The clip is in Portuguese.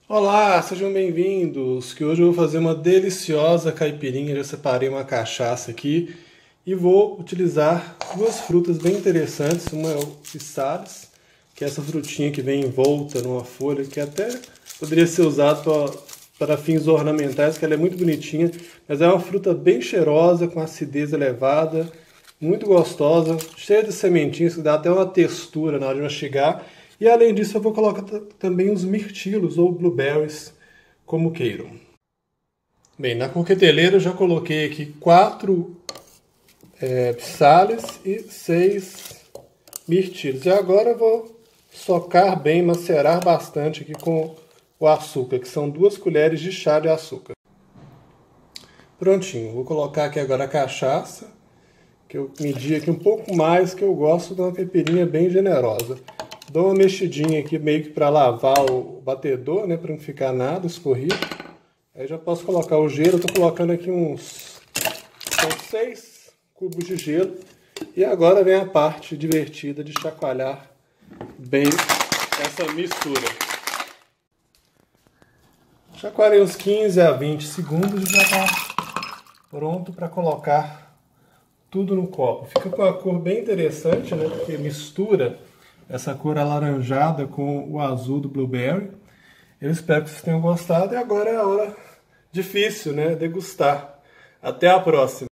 Olá, sejam bem-vindos, que hoje eu vou fazer uma deliciosa caipirinha. Já separei uma cachaça aqui e vou utilizar duas frutas bem interessantes. Uma é o pisales, que é essa frutinha que vem envolta numa folha, que até poderia ser usado para fins ornamentais, que ela é muito bonitinha, mas é uma fruta bem cheirosa, com acidez elevada, muito gostosa, cheia de sementinhas, que dá até uma textura na hora de mastigar. E além disso eu vou colocar também os mirtilos ou blueberries, como queiram. Bem, na coqueteleira eu já coloquei aqui 4 pisales e 6 mirtilos. E agora eu vou socar bem, macerar bastante aqui com o açúcar, que são 2 colheres de chá de açúcar. Prontinho, vou colocar aqui agora a cachaça, que eu medi aqui um pouco mais, que eu gosto de uma caipirinha bem generosa. Dou uma mexidinha aqui meio que para lavar o batedor, né, para não ficar nada escorrido. Aí já posso colocar o gelo. Eu tô colocando aqui são 6 cubos de gelo. E agora vem a parte divertida de chacoalhar bem essa mistura. Chacoalhei uns 15 a 20 segundos e já está pronto para colocar tudo no copo. Fica com uma cor bem interessante, né, porque mistura essa cor alaranjada com o azul do blueberry. Eu espero que vocês tenham gostado e agora é a hora difícil, né? Degustar. Até a próxima!